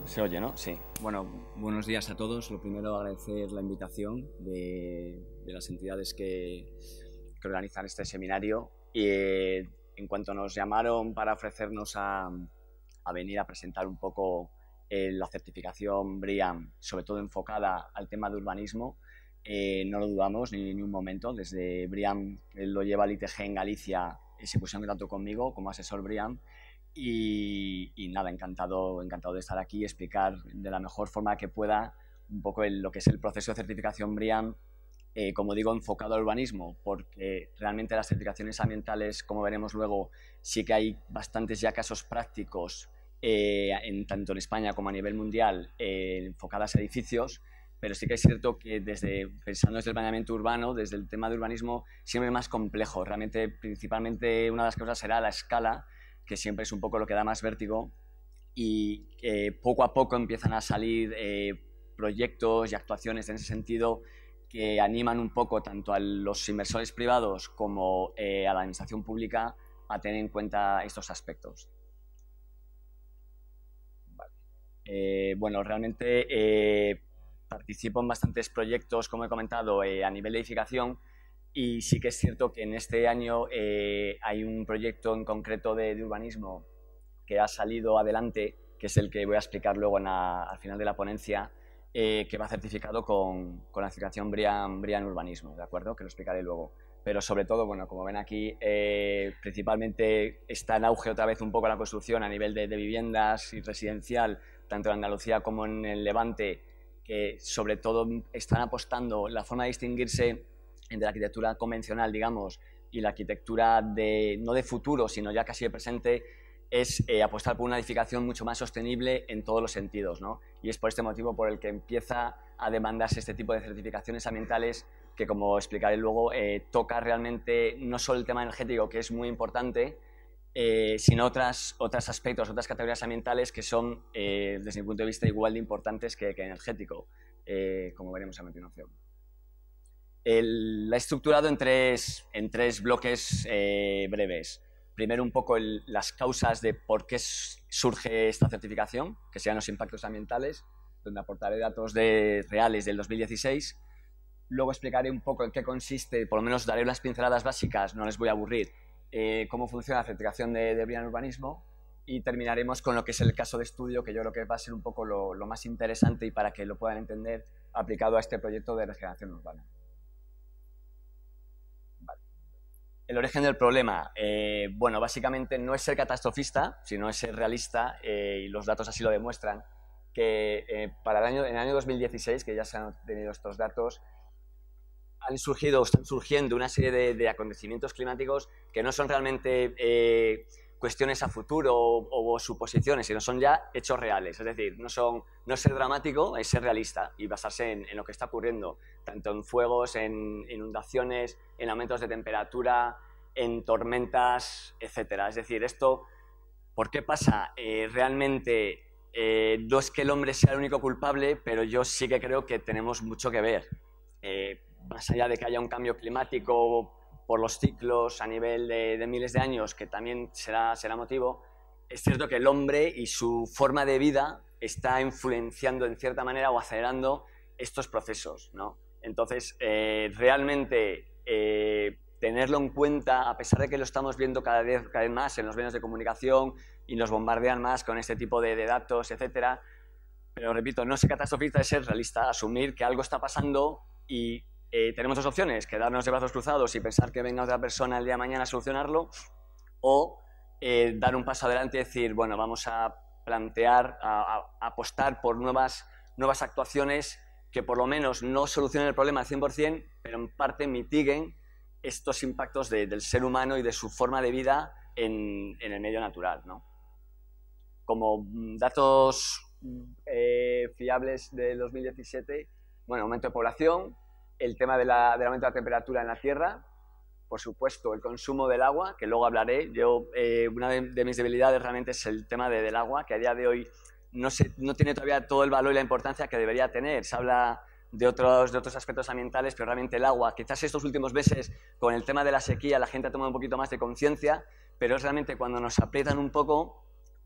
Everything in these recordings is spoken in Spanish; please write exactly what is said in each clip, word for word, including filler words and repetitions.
Se oye, ¿no? Sí. Bueno, buenos días a todos. Lo primero, agradecer la invitación de, de las entidades que, que organizan este seminario. Y eh, en cuanto nos llamaron para ofrecernos a, a venir a presentar un poco eh, la certificación BREEAM, sobre todo enfocada al tema de urbanismo, eh, no lo dudamos ni, ni un momento. Desde BREEAM, que lo lleva el I T G en Galicia, eh, se pusieron en contacto conmigo como asesor BREEAM. Y, y nada, encantado, encantado de estar aquí y explicar de la mejor forma que pueda un poco el, lo que es el proceso de certificación BREEAM, eh, como digo, enfocado al urbanismo, porque realmente las certificaciones ambientales, como veremos luego, sí que hay bastantes ya casos prácticos, eh, en, tanto en España como a nivel mundial, eh, enfocadas a edificios, pero sí que es cierto que desde, pensando desde el planeamiento urbano, desde el tema de urbanismo, siempre es más complejo. Realmente, principalmente, una de las cosas será la escala, que siempre es un poco lo que da más vértigo, y eh, poco a poco empiezan a salir eh, proyectos y actuaciones en ese sentido que animan un poco tanto a los inversores privados como eh, a la administración pública a tener en cuenta estos aspectos. Vale. Eh, bueno, realmente eh, participo en bastantes proyectos, como he comentado, eh, a nivel de edificación. Y sí que es cierto que en este año eh, hay un proyecto en concreto de, de urbanismo que ha salido adelante, que es el que voy a explicar luego en la, al final de la ponencia, eh, que va certificado con, con la certificación BREEAM, BREEAM Urbanismo, ¿de acuerdo? Que lo explicaré luego. Pero sobre todo, bueno, como ven aquí, eh, principalmente está en auge otra vez un poco la construcción a nivel de, de viviendas y residencial, tanto en Andalucía como en el Levante, que sobre todo están apostando la forma de distinguirse entre la arquitectura convencional, digamos, y la arquitectura de, no de futuro, sino ya casi de presente, es eh, apostar por una edificación mucho más sostenible en todos los sentidos, ¿no? Y es por este motivo por el que empieza a demandarse este tipo de certificaciones ambientales que, como explicaré luego, eh, toca realmente no solo el tema energético, que es muy importante, eh, sino otras, otros aspectos, otras categorías ambientales que son, eh, desde mi punto de vista, igual de importantes que, que energético, eh, como veremos a continuación. El, la he estructurado en tres, en tres bloques eh, breves. Primero, un poco el, las causas de por qué surge esta certificación, que sean los impactos ambientales, donde aportaré datos de, reales del dos mil dieciséis. Luego explicaré un poco en qué consiste, por lo menos daré unas pinceladas básicas, no les voy a aburrir, eh, cómo funciona la certificación de, de BREEAM Urbanismo. Y terminaremos con lo que es el caso de estudio, que yo creo que va a ser un poco lo, lo más interesante y para que lo puedan entender aplicado a este proyecto de regeneración urbana. El origen del problema, eh, bueno, básicamente no es ser catastrofista, sino es ser realista, eh, y los datos así lo demuestran, que eh, para el año, en el año dos mil dieciséis, que ya se han obtenido estos datos, han surgido, están surgiendo una serie de, de acontecimientos climáticos que no son realmente eh, cuestiones a futuro o, o suposiciones, sino son ya hechos reales. Es decir, no, son, no es ser dramático, es ser realista y basarse en, en lo que está ocurriendo, tanto en fuegos, en inundaciones, en aumentos de temperatura, en tormentas, etcétera. Es decir, esto, ¿por qué pasa? Eh, realmente eh, no es que el hombre sea el único culpable, pero yo sí que creo que tenemos mucho que ver. Eh, más allá de que haya un cambio climático por los ciclos a nivel de, de miles de años, que también será, será motivo, es cierto que el hombre y su forma de vida está influenciando en cierta manera o acelerando estos procesos, ¿no? Entonces, eh, realmente eh, tenerlo en cuenta, a pesar de que lo estamos viendo cada vez, cada vez más en los medios de comunicación y nos bombardean más con este tipo de, de datos, etcétera, pero repito, no ser catastrofista es ser realista, asumir que algo está pasando y Eh, tenemos dos opciones, quedarnos de brazos cruzados y pensar que venga otra persona el día de mañana a solucionarlo, o eh, dar un paso adelante y decir, bueno, vamos a plantear, a, a apostar por nuevas, nuevas actuaciones que por lo menos no solucionen el problema al cien por cien, pero en parte mitiguen estos impactos de, del ser humano y de su forma de vida en, en el medio natural, ¿no? Como datos eh, fiables del dos mil diecisiete, bueno, aumento de población, el tema de la, del aumento de la temperatura en la Tierra, por supuesto, el consumo del agua, que luego hablaré. Yo, eh, una de, de mis debilidades realmente es el tema de, del agua, que a día de hoy no, se, no tiene todavía todo el valor y la importancia que debería tener. Se habla de otros, de otros aspectos ambientales, pero realmente el agua, quizás estos últimos meses, con el tema de la sequía, la gente ha tomado un poquito más de conciencia, pero es realmente cuando nos aprietan un poco,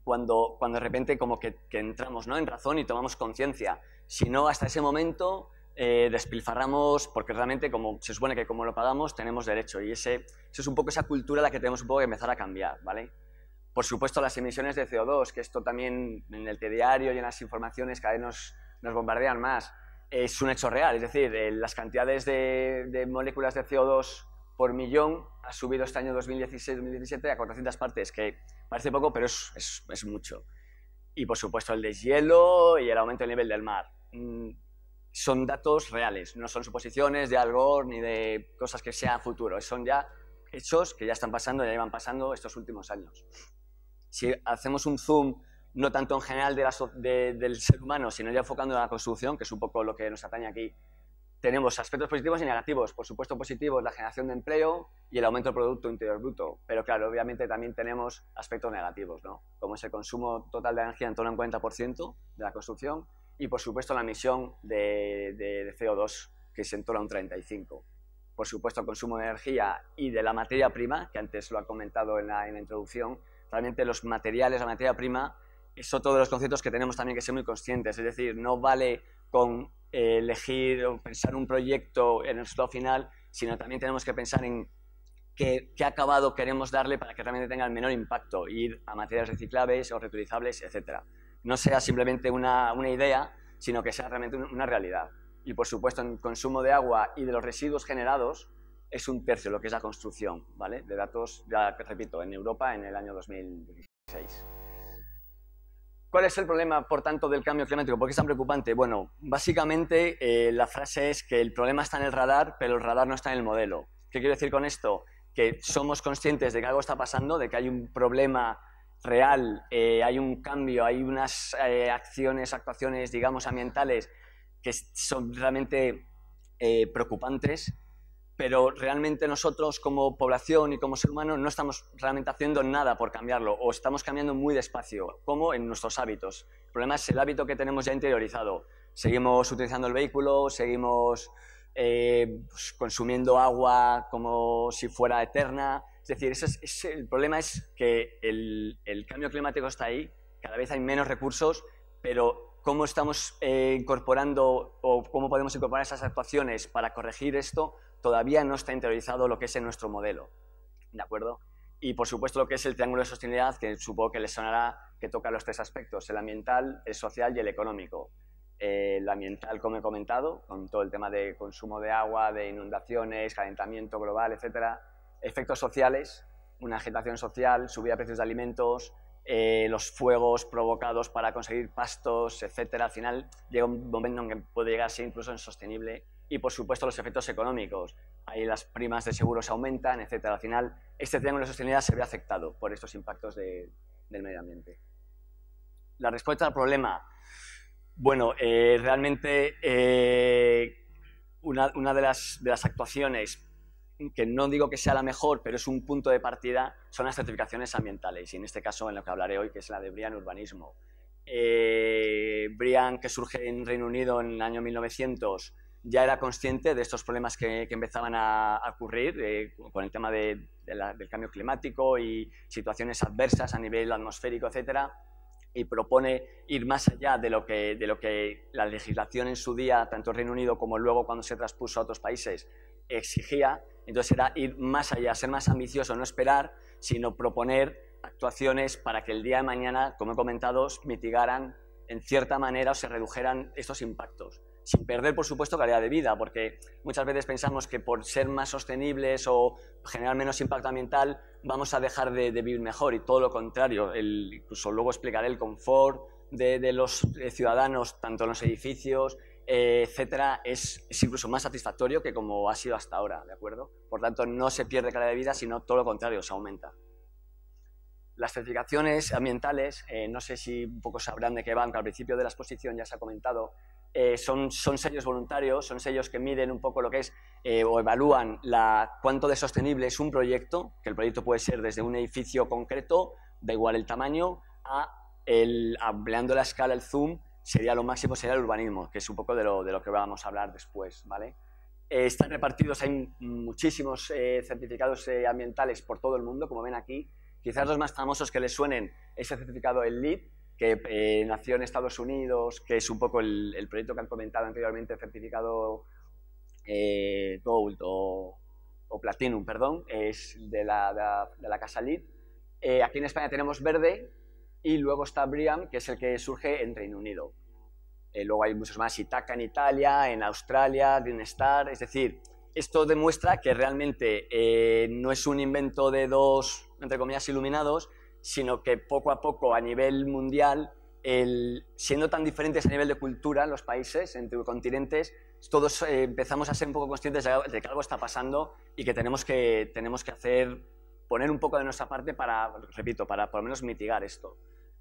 cuando, cuando de repente como que, que entramos, ¿no?, en razón y tomamos conciencia. Si no, hasta ese momento eh, despilfarramos, porque realmente como se supone que como lo pagamos tenemos derecho, y ese, eso es un poco esa cultura la que tenemos un poco que empezar a cambiar, ¿vale? Por supuesto, las emisiones de C O dos, que esto también en el telediario y en las informaciones cada vez nos, nos bombardean más, es un hecho real. Es decir, eh, las cantidades de, de moléculas de C O dos por millón ha subido este año dos mil dieciséis dos mil diecisiete a cuatrocientas partes, que parece poco, pero es, es, es mucho. Y por supuesto el deshielo y el aumento del nivel del mar. Mm, son datos reales, no son suposiciones de Al Gore ni de cosas que sean futuro, son ya hechos que ya están pasando, ya llevan pasando estos últimos años. Si hacemos un zoom no tanto en general de la, de, del ser humano, sino ya enfocando en la construcción, que es un poco lo que nos atañe aquí, tenemos aspectos positivos y negativos. Por supuesto, positivos, la generación de empleo y el aumento del Producto Interior Bruto. Pero claro, obviamente también tenemos aspectos negativos, ¿no?, como es el consumo total de energía en torno a un cuarenta por ciento de la construcción y, por supuesto, la emisión de, de, de C O dos, que es en torno a un treinta y cinco por ciento. Por supuesto, el consumo de energía y de la materia prima, que antes lo ha comentado en la, en la introducción. Realmente los materiales, la materia prima, es otro de los conceptos que tenemos también que ser muy conscientes. Es decir, no vale con eh, elegir o pensar un proyecto en el resultado final, sino también tenemos que pensar en qué, qué acabado queremos darle para que realmente tenga el menor impacto, ir a materiales reciclables o reutilizables, etcétera. No sea simplemente una, una idea, sino que sea realmente una realidad. Y por supuesto, en consumo de agua y de los residuos generados, es un tercio lo que es la construcción, ¿vale?, de datos, ya repito, en Europa en el año dos mil dieciséis. ¿Cuál es el problema, por tanto, del cambio climático? ¿Por qué es tan preocupante? Bueno, básicamente eh, la frase es que el problema está en el radar, pero el radar no está en el modelo. ¿Qué quiero decir con esto? Que somos conscientes de que algo está pasando, de que hay un problema real, eh, hay un cambio, hay unas eh, acciones, actuaciones, digamos, ambientales que son realmente eh, preocupantes, pero realmente nosotros como población y como ser humano no estamos realmente haciendo nada por cambiarlo, o estamos cambiando muy despacio, como en nuestros hábitos. El problema es el hábito que tenemos ya interiorizado. Seguimos utilizando el vehículo, seguimos eh, pues, consumiendo agua como si fuera eterna. Es decir, ese es, ese, el problema es que el, el cambio climático está ahí, cada vez hay menos recursos, pero cómo estamos eh, incorporando o cómo podemos incorporar esas actuaciones para corregir esto, todavía no está interiorizado lo que es en nuestro modelo, ¿de acuerdo? Y por supuesto lo que es el triángulo de sostenibilidad, que supongo que les sonará, que toca los tres aspectos, el ambiental, el social y el económico. Eh, el ambiental, como he comentado, con todo el tema de consumo de agua, de inundaciones, calentamiento global, etcétera. Efectos sociales, una agitación social, subida de precios de alimentos, eh, los fuegos provocados para conseguir pastos, etcétera. Al final llega un momento en que puede llegar a ser incluso insostenible. Y, por supuesto, los efectos económicos. Ahí las primas de seguros aumentan, etcétera. Al final, este triángulo de sostenibilidad se ve afectado por estos impactos de, del medio ambiente. La respuesta al problema. Bueno, eh, realmente eh, una, una de, las, de las actuaciones, que no digo que sea la mejor, pero es un punto de partida, son las certificaciones ambientales. Y en este caso, en lo que hablaré hoy, que es la de Brian Urbanismo. Eh, Brian, que surge en Reino Unido en el año mil novecientos, ya era consciente de estos problemas que, que empezaban a, a ocurrir eh, con el tema de, de la, del cambio climático y situaciones adversas a nivel atmosférico, etcétera, y propone ir más allá de lo, que, de lo que la legislación en su día, tanto en Reino Unido como luego cuando se transpuso a otros países, exigía. Entonces era ir más allá, ser más ambicioso, no esperar, sino proponer actuaciones para que el día de mañana, como he comentado, mitigaran en cierta manera o se redujeran estos impactos, sin perder, por supuesto, calidad de vida, porque muchas veces pensamos que por ser más sostenibles o generar menos impacto ambiental vamos a dejar de, de vivir mejor, y todo lo contrario. El, incluso luego explicaré el confort de, de los ciudadanos, tanto en los edificios, eh, etcétera, es, es incluso más satisfactorio que como ha sido hasta ahora, ¿de acuerdo? Por tanto, no se pierde calidad de vida, sino todo lo contrario, se aumenta. Las certificaciones ambientales, eh, no sé si un poco sabrán de qué van, que al principio de la exposición ya se ha comentado. Eh, son, son sellos voluntarios, son sellos que miden un poco lo que es eh, o evalúan la, cuánto de sostenible es un proyecto, que el proyecto puede ser desde un edificio concreto, da igual el tamaño, a el, ampliando la escala, el zoom, sería lo máximo, sería el urbanismo, que es un poco de lo, de lo que vamos a hablar después, ¿vale? Eh, están repartidos, hay muchísimos eh, certificados eh, ambientales por todo el mundo, como ven aquí, Quizás los más famosos que les suenen es el certificado el LEED, que eh, nació en Estados Unidos, que es un poco el, el proyecto que han comentado anteriormente, el certificado eh, Gold o, o Platinum, perdón, es de la, de la, de la casa LEED. Eh, aquí en España tenemos verde y luego está BREEAM, que es el que surge en Reino Unido. Eh, luego hay muchos más, Itaca en Italia, en Australia, Green Star, es decir, esto demuestra que realmente eh, no es un invento de dos, entre comillas, iluminados, sino que poco a poco a nivel mundial, el, siendo tan diferentes a nivel de cultura los países, entre continentes, todos eh, empezamos a ser un poco conscientes de, de que algo está pasando y que tenemos que, tenemos que hacer, poner un poco de nuestra parte para, repito, para por lo menos mitigar esto.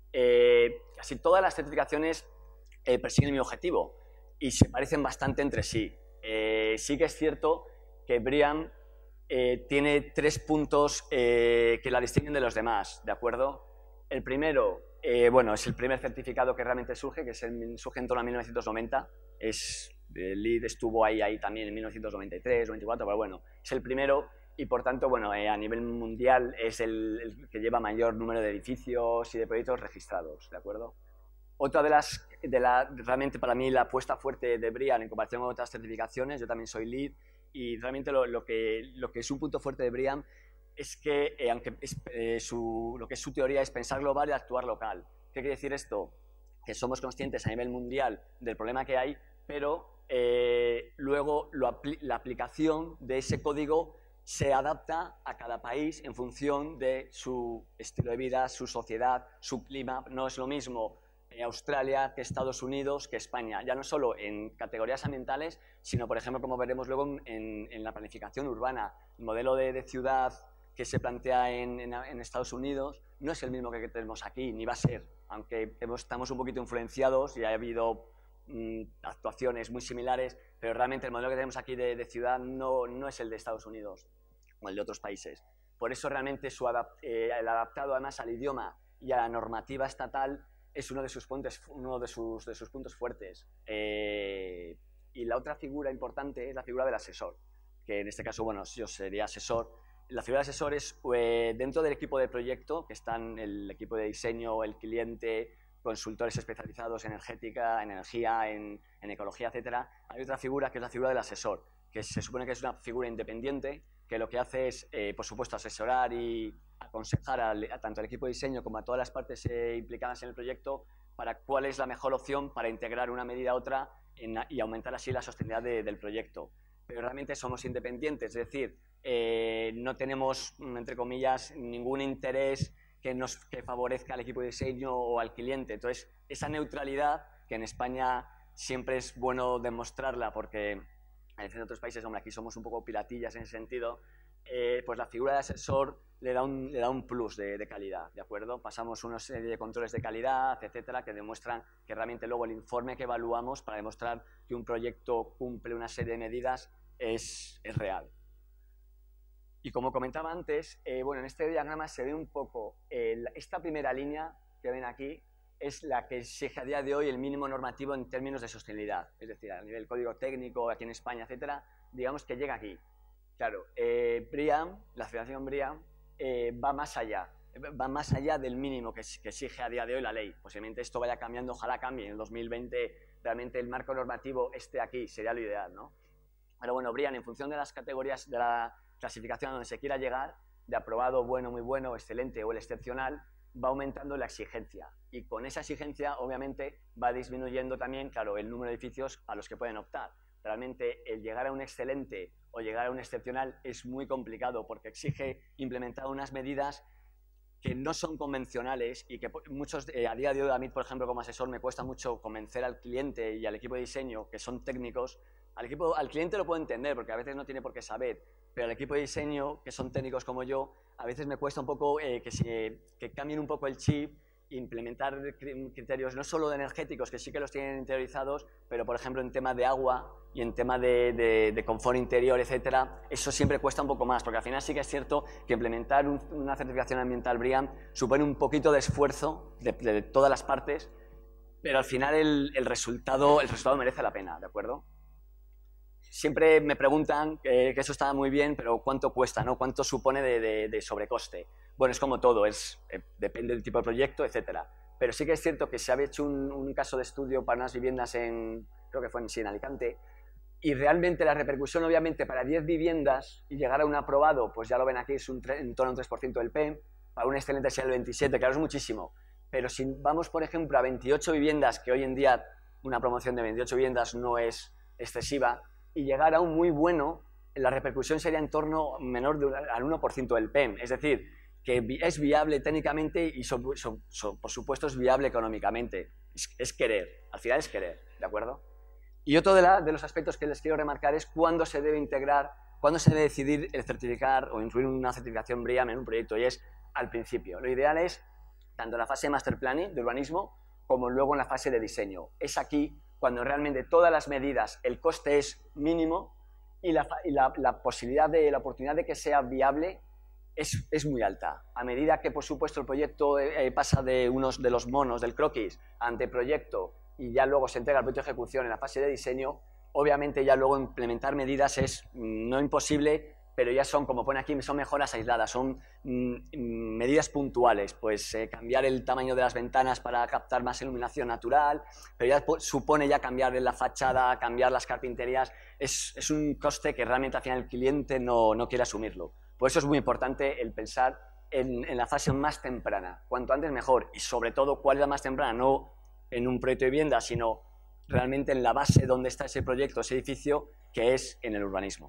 Eh, casi todas las certificaciones eh, persiguen el mismo objetivo y se parecen bastante entre sí. Eh, sí que es cierto que BREEAM eh, tiene tres puntos eh, que la distinguen de los demás, ¿de acuerdo? El primero, eh, bueno, es el primer certificado que realmente surge, que es el, surge en torno a mil novecientos noventa, es, el LEED estuvo ahí, ahí también en mil novecientos noventa y tres, noventa y cuatro, pero bueno, es el primero y por tanto, bueno, eh, a nivel mundial es el, el que lleva mayor número de edificios y de proyectos registrados, ¿de acuerdo? Otra de las, de la, realmente para mí la apuesta fuerte de BREEAM en comparación con otras certificaciones, yo también soy LEED, y realmente lo, lo, que, lo que es un punto fuerte de BREEAM es que, eh, aunque es, eh, su, lo que es su teoría es pensar global y actuar local. ¿Qué quiere decir esto? Que somos conscientes a nivel mundial del problema que hay, pero eh, luego lo apli la aplicación de ese código se adapta a cada país en función de su estilo de vida, su sociedad, su clima. No es lo mismo Australia que Estados Unidos que España, ya no solo en categorías ambientales, sino por ejemplo, como veremos luego en, en la planificación urbana. El modelo de, de ciudad que se plantea en, en, en Estados Unidos no es el mismo que tenemos aquí, ni va a ser, aunque hemos, estamos un poquito influenciados y ha habido mmm, actuaciones muy similares, pero realmente el modelo que tenemos aquí de, de ciudad no, no es el de Estados Unidos o el de otros países. Por eso realmente su adapt, eh, el adaptado además al idioma y a la normativa estatal es uno de sus, puntos, uno de sus, de sus puntos fuertes. Eh, y la otra figura importante es la figura del asesor, que en este caso, bueno, yo sería asesor. La figura del asesor es eh, dentro del equipo de proyecto, que están el equipo de diseño, el cliente, consultores especializados en energética, en energía, en, en ecología, etcétera. Hay otra figura que es la figura del asesor, que se supone que es una figura independiente, que lo que hace es, eh, por supuesto, asesorar y aconsejar al, a tanto al equipo de diseño como a todas las partes eh, implicadas en el proyecto para cuál es la mejor opción para integrar una medida a otra en, y aumentar así la sostenibilidad de, del proyecto. Pero realmente somos independientes, es decir, eh, no tenemos, entre comillas, ningún interés que, nos, que favorezca al equipo de diseño o al cliente. Entonces, esa neutralidad, que en España siempre es bueno demostrarla porque a diferencia de otros países, hombre, aquí somos un poco piratillas en ese sentido, eh, pues la figura de asesor le da un, le da un plus de, de calidad, ¿de acuerdo? Pasamos una serie de controles de calidad, etcétera, que demuestran que realmente luego el informe que evaluamos para demostrar que un proyecto cumple una serie de medidas es, es real. Y como comentaba antes, eh, bueno, en este diagrama se ve un poco, eh, esta primera línea que ven aquí, es la que exige a día de hoy el mínimo normativo en términos de sostenibilidad, es decir, a nivel código técnico, aquí en España, etcétera, digamos que llega aquí. Claro, eh, BREEAM, la Federación BREEAM, eh, va más allá, va más allá del mínimo que, que exige a día de hoy la ley. Posiblemente esto vaya cambiando, ojalá cambie, en el dos mil veinte realmente el marco normativo esté aquí, sería lo ideal, ¿no? Pero bueno, BREEAM, en función de las categorías de la clasificación a donde se quiera llegar, de aprobado, bueno, muy bueno, excelente o el excepcional, va aumentando la exigencia y con esa exigencia obviamente va disminuyendo también, claro, el número de edificios a los que pueden optar. Realmente el llegar a un excelente o llegar a un excepcional es muy complicado porque exige implementar unas medidas que no son convencionales y que muchos, eh, a día de hoy a mí, por ejemplo, como asesor me cuesta mucho convencer al cliente y al equipo de diseño, que son técnicos. Al, equipo, al cliente lo puedo entender porque a veces no tiene por qué saber, pero al equipo de diseño, que son técnicos como yo, a veces me cuesta un poco eh, que, se, que cambien un poco el chip, implementar criterios no solo de energéticos, que sí que los tienen interiorizados, pero por ejemplo en tema de agua y en tema de, de, de confort interior, etcétera, eso siempre cuesta un poco más, porque al final sí que es cierto que implementar un, una certificación ambiental BREEAM supone un poquito de esfuerzo de, de, de todas las partes, pero al final el, el, resultado, el resultado merece la pena, ¿de acuerdo? Siempre me preguntan eh, que eso está muy bien, pero ¿cuánto cuesta, ¿no? ¿Cuánto supone de, de, de sobrecoste? Bueno, es como todo, es, eh, depende del tipo de proyecto, etcétera. Pero sí que es cierto que se había hecho un, un caso de estudio para unas viviendas en, creo que fue en, sí, en Alicante, y realmente la repercusión, obviamente, para diez viviendas y llegar a un aprobado, pues ya lo ven aquí, es un en torno a un tres por ciento del P E M, para un excelente sea el veintisiete por ciento, claro, es muchísimo. Pero si vamos, por ejemplo, a veintiocho viviendas, que hoy en día una promoción de veintiocho viviendas no es excesiva, y llegar a un muy bueno, la repercusión sería en torno menor de, al uno por ciento del P E M. Es decir, que es viable técnicamente y, so, so, so, por supuesto, es viable económicamente. Es, es querer, al final es querer, ¿de acuerdo? Y otro de, la, de los aspectos que les quiero remarcar es cuándo se debe integrar, cuándo se debe decidir el certificar o incluir una certificación BREEAM en un proyecto, y es al principio. Lo ideal es tanto en la fase de master planning, de urbanismo, como luego en la fase de diseño. Es aquí cuando realmente todas las medidas, el coste es mínimo y la, y la, la posibilidad de, la oportunidad de que sea viable es, es muy alta. A medida que, por supuesto, el proyecto eh, pasa de unos de los monos, del croquis, ante proyecto, y ya luego se entrega el proyecto de ejecución en la fase de diseño, obviamente ya luego implementar medidas es no imposible, pero ya son, como pone aquí, son mejoras aisladas, son mm, medidas puntuales, pues eh, cambiar el tamaño de las ventanas para captar más iluminación natural, pero ya supone ya cambiar la fachada, cambiar las carpinterías, es, es un coste que realmente al final el cliente no, no quiere asumirlo. Por eso es muy importante el pensar en, en la fase más temprana, cuanto antes mejor, y sobre todo cuál es la más temprana, no en un proyecto de vivienda, sino realmente en la base donde está ese proyecto, ese edificio, que es en el urbanismo.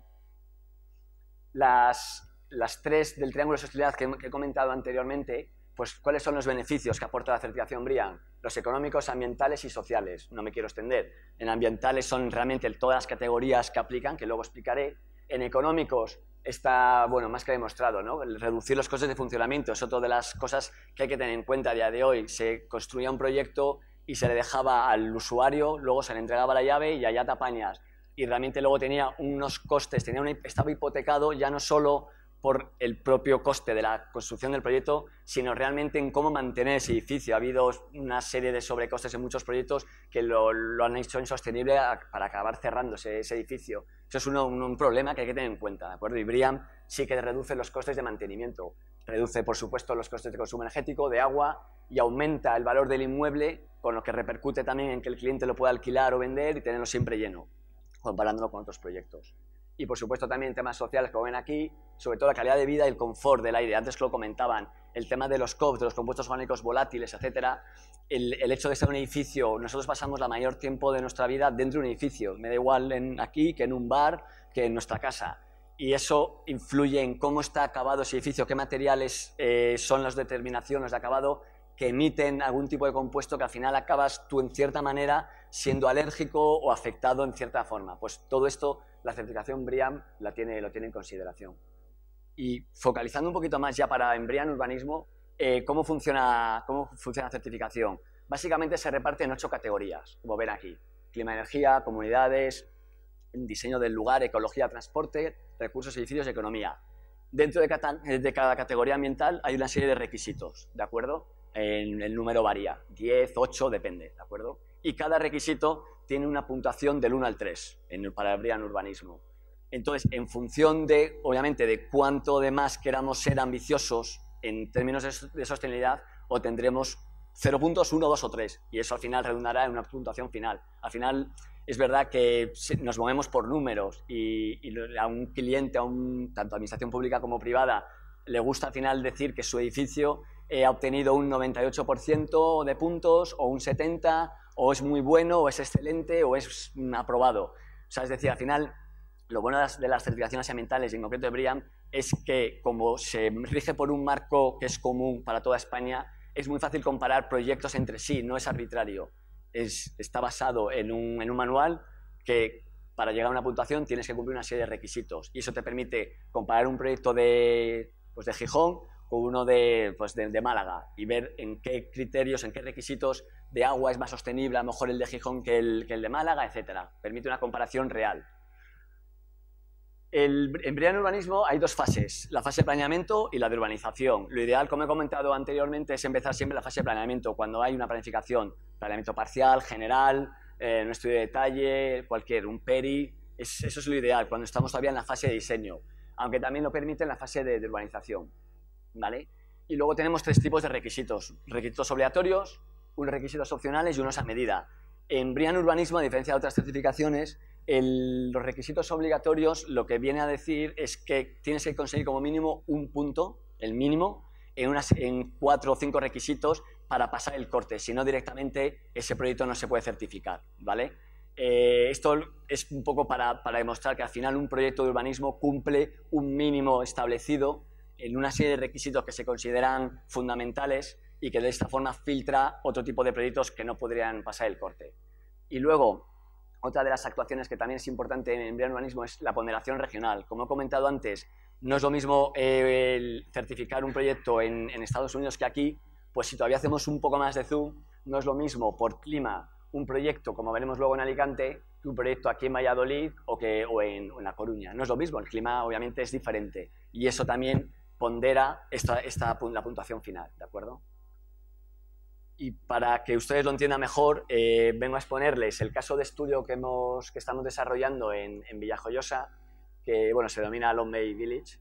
Las, las tres del triángulo de sostenibilidad que, que he comentado anteriormente, pues ¿cuáles son los beneficios que aporta la certificación BREEAM? Los económicos, ambientales y sociales. No me quiero extender. En ambientales son realmente todas las categorías que aplican, que luego explicaré. En económicos está, bueno, más que demostrado, ¿no? El reducir los costes de funcionamiento es otra de las cosas que hay que tener en cuenta a día de hoy. Se construía un proyecto y se le dejaba al usuario, luego se le entregaba la llave y allá te apañas. Y realmente luego tenía unos costes, tenía una, estaba hipotecado ya no solo por el propio coste de la construcción del proyecto, sino realmente en cómo mantener ese edificio. Ha habido una serie de sobrecostes en muchos proyectos que lo, lo han hecho insostenible a, para acabar cerrando ese, ese edificio. Eso es uno, un, un problema que hay que tener en cuenta, ¿de acuerdo? Y BREEAM sí que reduce los costes de mantenimiento, reduce, por supuesto, los costes de consumo energético, de agua, y aumenta el valor del inmueble, con lo que repercute también en que el cliente lo pueda alquilar o vender y tenerlo siempre lleno, comparándolo con otros proyectos. Y por supuesto también temas sociales, como ven aquí, sobre todo la calidad de vida y el confort del aire. Antes que lo comentaban, el tema de los C O P, de los compuestos orgánicos volátiles, etcétera. El, el hecho de ser un edificio, nosotros pasamos la mayor tiempo de nuestra vida dentro de un edificio. Me da igual en aquí que en un bar, que en nuestra casa. Y eso influye en cómo está acabado ese edificio, qué materiales eh, son las determinaciones de acabado que emiten algún tipo de compuesto que al final acabas tú en cierta manera siendo alérgico o afectado en cierta forma. Pues todo esto la certificación BREEAM la tiene, lo tiene en consideración. Y focalizando un poquito más ya para en BREEAM Urbanismo, eh, ¿cómo funciona, cómo funciona la certificación? Básicamente se reparte en ocho categorías, como ven aquí. Clima, energía, comunidades, diseño del lugar, ecología, transporte, recursos, edificios y economía. Dentro de cada, de cada categoría ambiental hay una serie de requisitos, ¿de acuerdo? En, el número varía, diez, ocho, depende, ¿de acuerdo? Y cada requisito tiene una puntuación del uno al tres en, para el BREEAM Urbanismo. Entonces, en función de, obviamente, de cuánto de más queramos ser ambiciosos en términos de, de sostenibilidad, obtendremos cero puntos, uno, dos o tres, y eso al final redundará en una puntuación final. Al final, es verdad que nos movemos por números y, y a un cliente, a un, tanto administración pública como privada, le gusta al final decir que su edificio eh, ha obtenido un noventa y ocho por ciento de puntos o un setenta por ciento, o es muy bueno, o es excelente, o es aprobado. O sea, es decir, al final, lo bueno de las, de las certificaciones ambientales, y en concreto de BREEAM, es que como se rige por un marco que es común para toda España, es muy fácil comparar proyectos entre sí, no es arbitrario. Es, está basado en un, en un manual que para llegar a una puntuación tienes que cumplir una serie de requisitos, y eso te permite comparar un proyecto de, pues de Gijón con uno de, pues de, de Málaga y ver en qué criterios, en qué requisitos de agua es más sostenible, a lo mejor el de Gijón que el, que el de Málaga, etcétera. Permite una comparación real. El, en BREEAM Urbanismo hay dos fases, la fase de planeamiento y la de urbanización. Lo ideal, como he comentado anteriormente, es empezar siempre la fase de planeamiento, cuando hay una planificación, planeamiento parcial, general, eh, un estudio de detalle, cualquier, un PERI, es, eso es lo ideal, cuando estamos todavía en la fase de diseño, aunque también lo permite en la fase de, de urbanización, ¿vale? Y luego tenemos tres tipos de requisitos. Requisitos obligatorios, unos requisitos opcionales y unos a medida. En Brian Urbanismo, a diferencia de otras certificaciones, el, los requisitos obligatorios lo que viene a decir es que tienes que conseguir como mínimo un punto, el mínimo, en, unas, en cuatro o cinco requisitos para pasar el corte. Si no, directamente ese proyecto no se puede certificar, ¿vale? Eh, esto es un poco para, para demostrar que al final un proyecto de urbanismo cumple un mínimo establecido en una serie de requisitos que se consideran fundamentales y que de esta forma filtra otro tipo de proyectos que no podrían pasar el corte. Y luego, otra de las actuaciones que también es importante en Brian Urbanismo es la ponderación regional. Como he comentado antes, no es lo mismo eh, el certificar un proyecto en, en Estados Unidos que aquí, pues si todavía hacemos un poco más de zoom, no es lo mismo por clima un proyecto, como veremos luego en Alicante, que un proyecto aquí en Valladolid o, que, o, en, o en La Coruña. No es lo mismo, el clima obviamente es diferente y eso también pondera esta, esta, la puntuación final, ¿de acuerdo? Y para que ustedes lo entiendan mejor, eh, vengo a exponerles el caso de estudio que, hemos, que estamos desarrollando en, en Villajoyosa, que bueno, se denomina Long Bay Village,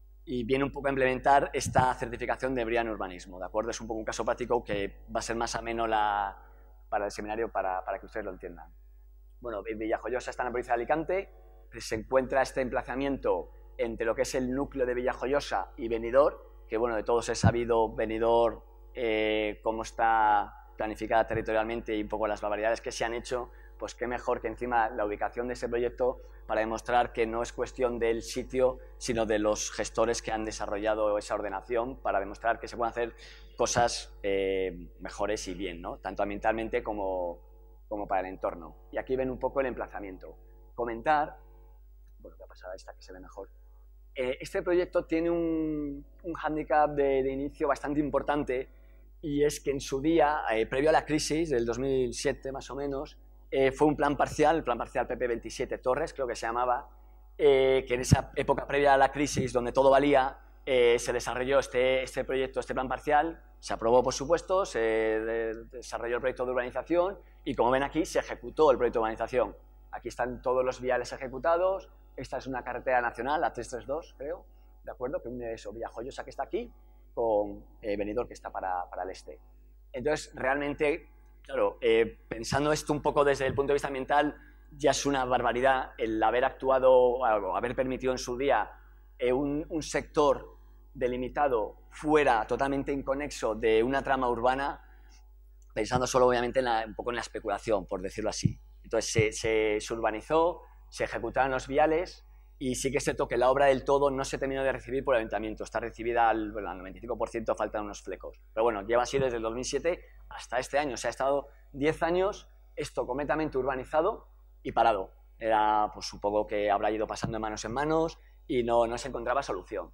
y viene un poco a implementar esta certificación de Brian Urbanismo, ¿de acuerdo? Es un poco un caso práctico que va a ser más ameno la, para el seminario para, para que ustedes lo entiendan. Bueno, Villajoyosa está en la provincia de Alicante, se encuentra este emplazamiento entre lo que es el núcleo de Villajoyosa y Benidorm, que bueno, de todos es sabido Benidorm, eh, cómo está planificada territorialmente y un poco las barbaridades que se han hecho, pues qué mejor que encima la ubicación de ese proyecto para demostrar que no es cuestión del sitio, sino de los gestores que han desarrollado esa ordenación para demostrar que se pueden hacer cosas eh, mejores y bien, ¿no? Tanto ambientalmente como, como para el entorno. Y aquí ven un poco el emplazamiento. Comentar, bueno, voy a pasar a esta que se ve mejor. Eh, este proyecto tiene un, un hándicap de, de inicio bastante importante y es que en su día, eh, previo a la crisis del dos mil siete más o menos, eh, fue un plan parcial, el plan parcial P P veintisiete Torres, creo que se llamaba, eh, que en esa época previa a la crisis, donde todo valía, eh, se desarrolló este, este proyecto, este plan parcial, se aprobó por supuesto, se de, desarrolló el proyecto de urbanización y como ven aquí se ejecutó el proyecto de urbanización. Aquí están todos los viales ejecutados, esta es una carretera nacional, la trescientos treinta y dos creo, ¿de acuerdo? Que une eso, Villajoyosa que está aquí con eh, Benidorm que está para, para el este. Entonces realmente, claro, eh, pensando esto un poco desde el punto de vista ambiental, ya es una barbaridad el haber actuado, o haber permitido en su día eh, un, un sector delimitado fuera, totalmente inconexo de una trama urbana, pensando solo obviamente en la, un poco en la especulación, por decirlo así. Entonces se, se, se urbanizó, se ejecutaron los viales y sí que es cierto que la obra del todo no se terminó de recibir por el ayuntamiento, está recibida al, bueno, al noventa y cinco por ciento, faltan unos flecos. Pero bueno, lleva así desde el dos mil siete hasta este año, o sea, ha estado diez años esto completamente urbanizado y parado. Era, pues supongo que habrá ido pasando de manos en manos y no, no se encontraba solución.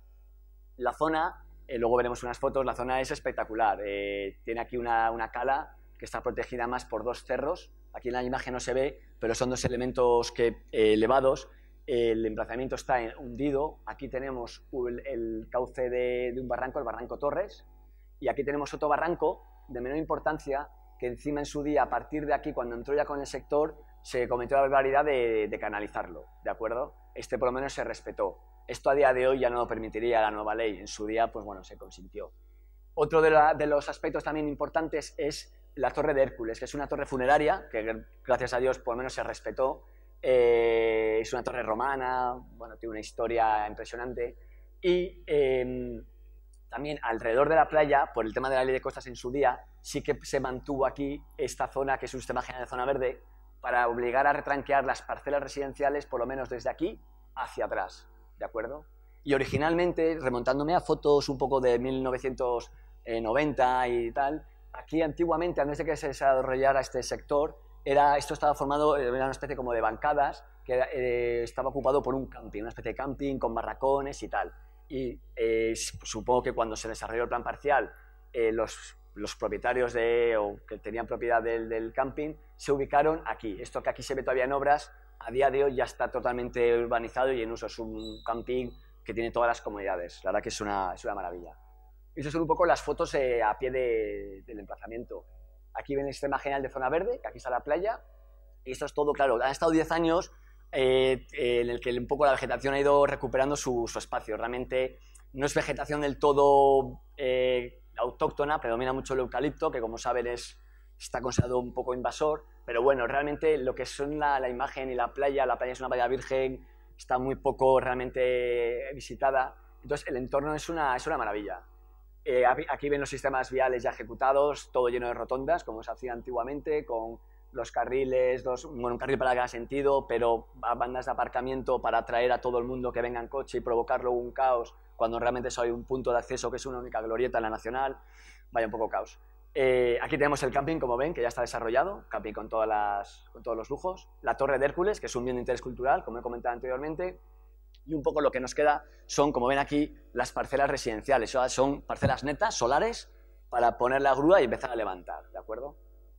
La zona, eh, luego veremos unas fotos, la zona es espectacular, eh, tiene aquí una, una cala que está protegida más por dos cerros, aquí en la imagen no se ve, pero son dos elementos que, eh, elevados, el emplazamiento está hundido, aquí tenemos el, el cauce de, de un barranco, el barranco Torres, y aquí tenemos otro barranco de menor importancia, que encima en su día, a partir de aquí, cuando entró ya con el sector, se cometió la barbaridad de, de canalizarlo, ¿de acuerdo? Este por lo menos se respetó. Esto a día de hoy ya no lo permitiría la nueva ley, en su día, pues bueno, se consintió. Otro de, la, de los aspectos también importantes es la Torre de Hércules, que es una torre funeraria, que gracias a Dios por lo menos se respetó. Eh, es una torre romana, bueno, tiene una historia impresionante y eh, también alrededor de la playa, por el tema de la ley de costas en su día, sí que se mantuvo aquí esta zona que es un sistema general de zona verde para obligar a retranquear las parcelas residenciales por lo menos desde aquí hacia atrás, ¿de acuerdo? Y originalmente, remontándome a fotos un poco de mil novecientos noventa y tal, aquí antiguamente, antes de que se desarrollara este sector, Era, esto estaba formado, era una especie como de bancadas, que era, eh, estaba ocupado por un camping, una especie de camping con barracones y tal. Y eh, supongo que cuando se desarrolló el plan parcial, eh, los, los propietarios de, o que tenían propiedad del, del camping se ubicaron aquí. Esto que aquí se ve todavía en obras, a día de hoy ya está totalmente urbanizado y en uso. Es un camping que tiene todas las comodidades. La verdad que es una, es una maravilla. Estas son un poco las fotos eh, a pie de, del emplazamiento. Aquí ven el sistema general de zona verde, que aquí está la playa, y esto es todo, claro, han estado diez años eh, eh, en el que un poco la vegetación ha ido recuperando su, su espacio. Realmente no es vegetación del todo eh, autóctona, predomina mucho el eucalipto, que como saben es, está considerado un poco invasor, pero bueno, realmente lo que son la, la imagen y la playa, la playa es una playa virgen, está muy poco realmente visitada, entonces el entorno es una, es una maravilla. Eh, aquí ven los sistemas viales ya ejecutados, todo lleno de rotondas, como se hacía antiguamente, con los carriles, dos, bueno, un carril para cada sentido, pero bandas de aparcamiento para atraer a todo el mundo que venga en coche y provocarlo un caos, cuando realmente solo hay un punto de acceso que es una única glorieta en la Nacional, vaya un poco caos. Eh, aquí tenemos el camping, como ven, que ya está desarrollado, camping con, todas las, con todos los lujos, la Torre de Hércules, que es un bien de interés cultural, como he comentado anteriormente, y un poco lo que nos queda son, como ven aquí, las parcelas residenciales, o sea, son parcelas netas, solares, para poner la grúa y empezar a levantar, ¿de acuerdo?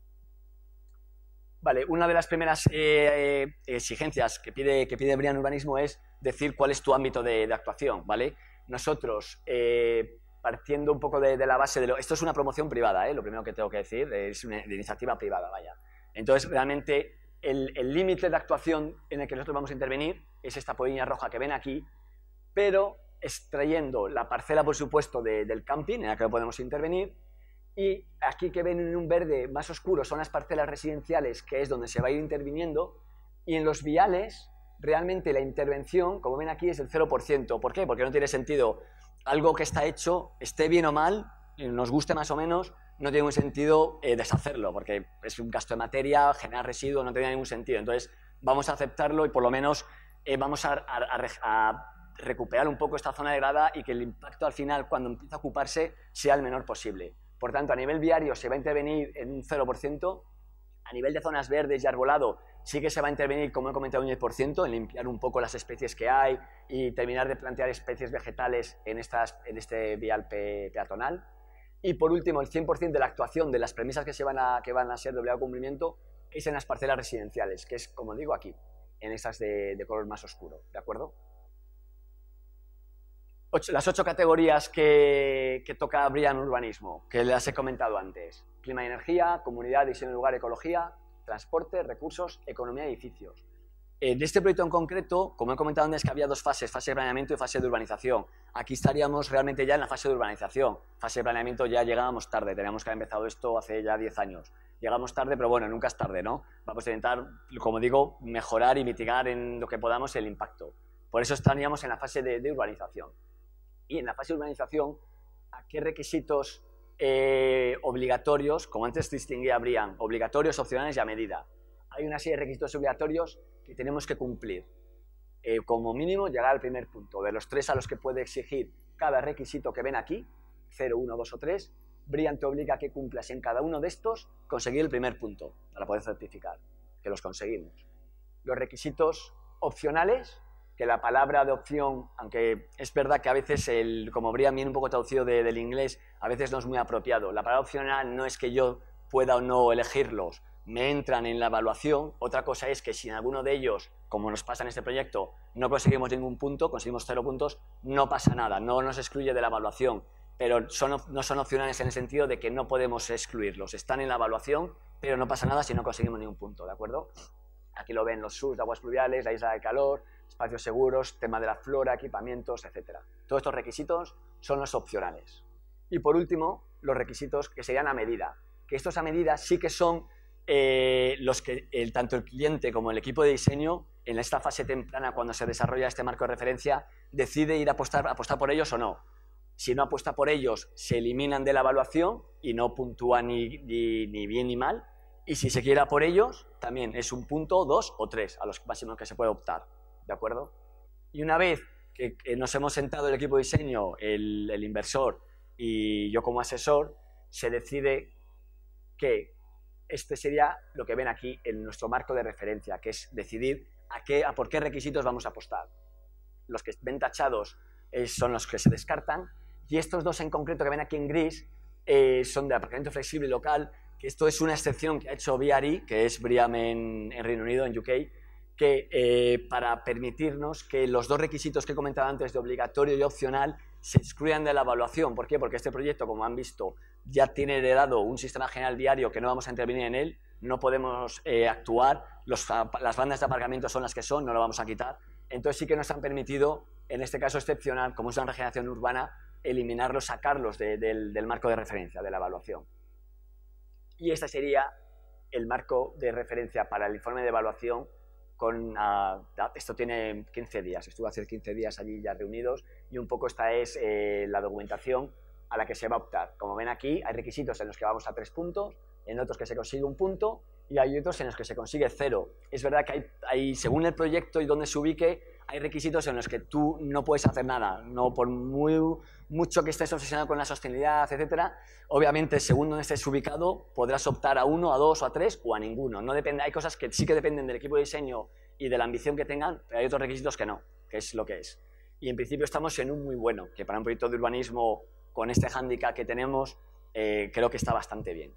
Vale, una de las primeras eh, eh, exigencias que pide, que pide Brian Urbanismo es decir cuál es tu ámbito de, de actuación, ¿vale? Nosotros, eh, partiendo un poco de, de la base de lo... Esto es una promoción privada, ¿eh? Lo primero que tengo que decir, es una de iniciativa privada, vaya. Entonces, realmente, el límite de actuación en el que nosotros vamos a intervenir es esta polilla roja que ven aquí, pero extrayendo la parcela, por supuesto, de, del camping, en la que podemos intervenir, y aquí que ven en un verde más oscuro son las parcelas residenciales, que es donde se va a ir interviniendo, y en los viales, realmente la intervención, como ven aquí, es del cero por ciento. ¿Por qué? Porque no tiene sentido algo que está hecho, esté bien o mal, nos guste más o menos, no tiene ningún sentido eh, deshacerlo, porque es un gasto de materia, generar residuos, no tiene ningún sentido. Entonces, vamos a aceptarlo y por lo menos eh, vamos a, a, a, a recuperar un poco esta zona degradada y que el impacto al final, cuando empiece a ocuparse, sea el menor posible. Por tanto, a nivel viario se va a intervenir en un cero por ciento, a nivel de zonas verdes y arbolado sí que se va a intervenir, como he comentado, un diez por ciento, en limpiar un poco las especies que hay y terminar de plantear especies vegetales en, estas, en este vial pe, peatonal. Y por último, el cien por ciento de la actuación de las premisas que, se van a, que van a ser de obligado cumplimiento es en las parcelas residenciales, que es, como digo, aquí, en estas de, de color más oscuro, ¿de acuerdo? Ocho, las ocho categorías que, que toca Brian Urbanismo, que las he comentado antes: clima y energía, comunidad, diseño de lugar, ecología, transporte, recursos, economía y edificios. En este proyecto en concreto, como he comentado antes, que había dos fases, fase de planeamiento y fase de urbanización. Aquí estaríamos realmente ya en la fase de urbanización. Fase de planeamiento ya llegábamos tarde, teníamos que haber empezado esto hace ya diez años. Llegamos tarde, pero bueno, nunca es tarde, ¿no? Vamos a intentar, como digo, mejorar y mitigar en lo que podamos el impacto. Por eso estaríamos en la fase de, de urbanización. Y en la fase de urbanización, ¿a qué requisitos eh, obligatorios, como antes distinguía Brian, obligatorios, opcionales y a medida? Hay una serie de requisitos obligatorios que tenemos que cumplir. Eh, como mínimo, llegar al primer punto. De los tres a los que puede exigir cada requisito que ven aquí, cero, uno, dos o tres, Brian te obliga a que cumplas en cada uno de estos conseguir el primer punto para poder certificar, que los conseguimos. Los requisitos opcionales, que la palabra de opción, aunque es verdad que a veces, el, como Brian viene un poco traducido de, del inglés, a veces no es muy apropiado. La palabra opcional no es que yo pueda o no elegirlos, me entran en la evaluación. Otra cosa es que si en alguno de ellos, como nos pasa en este proyecto, no conseguimos ningún punto, conseguimos cero puntos, no pasa nada, no nos excluye de la evaluación, pero son, no son opcionales en el sentido de que no podemos excluirlos, están en la evaluación, pero no pasa nada si no conseguimos ningún punto, ¿de acuerdo? Aquí lo ven los S U S de aguas pluviales, la isla de calor, espacios seguros, tema de la flora, equipamientos, etcétera. Todos estos requisitos son los opcionales. Y por último, los requisitos que serían a medida, que estos a medida sí que son eh, los que el, tanto el cliente como el equipo de diseño, en esta fase temprana, cuando se desarrolla este marco de referencia, decide ir a apostar, apostar por ellos o no. Si no apuesta por ellos, se eliminan de la evaluación y no puntúan ni, ni, ni bien ni mal. Y si se quiera por ellos, también es un punto, dos o tres, a los máximos que se puede optar, ¿de acuerdo? Y una vez que, que nos hemos sentado el equipo de diseño, el, el inversor y yo como asesor, se decide que este sería lo que ven aquí en nuestro marco de referencia, que es decidir a, qué, a por qué requisitos vamos a apostar. Los que ven tachados eh, son los que se descartan, y estos dos en concreto que ven aquí en gris eh, son de aparcamiento flexible y local, que esto es una excepción que ha hecho B R I, que es Briam en, en Reino Unido, en U K, que eh, para permitirnos que los dos requisitos que he comentado antes de obligatorio y opcional se excluyan de la evaluación. ¿Por qué? Porque este proyecto, como han visto, ya tiene heredado un sistema general viario que no vamos a intervenir en él, no podemos eh, actuar los, las bandas de aparcamiento son las que son, no lo vamos a quitar. Entonces sí que nos han permitido, en este caso excepcional, como es una regeneración urbana, eliminarlos, sacarlos de, del, del marco de referencia, de la evaluación. Y este sería el marco de referencia para el informe de evaluación. Con, uh, esto tiene quince días, estuve hace quince días allí ya reunidos, y un poco esta es eh, la documentación a la que se va a optar. Como ven aquí, hay requisitos en los que vamos a tres puntos, en otros que se consigue un punto, y hay otros en los que se consigue cero. Es verdad que hay, hay, según el proyecto y donde se ubique, hay requisitos en los que tú no puedes hacer nada, no por muy, mucho que estés obsesionado con la sostenibilidad, etcétera. Obviamente, según donde estés ubicado, podrás optar a uno, a dos, o a tres, o a ninguno. No depende, hay cosas que sí que dependen del equipo de diseño y de la ambición que tengan, pero hay otros requisitos que no, que es lo que es. Y en principio estamos en un muy bueno, que para un proyecto de urbanismo con este hándicap que tenemos, eh, creo que está bastante bien.